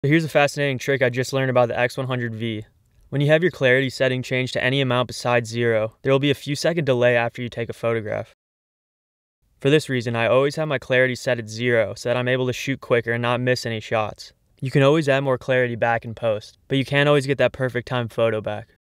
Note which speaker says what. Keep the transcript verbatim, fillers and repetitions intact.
Speaker 1: So here's a fascinating trick I just learned about the X one hundred V. When you have your clarity setting changed to any amount besides zero, there will be a few second delay after you take a photograph. For this reason, I always have my clarity set at zero so that I'm able to shoot quicker and not miss any shots. You can always add more clarity back in post, but you can't always get that perfect time photo back.